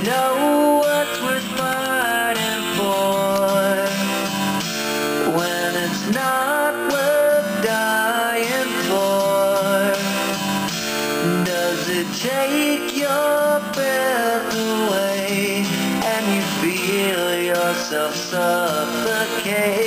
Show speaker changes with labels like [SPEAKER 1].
[SPEAKER 1] know what's worth fighting for when it's not worth dying for? Does it take your breath away and you feel yourself suffocate?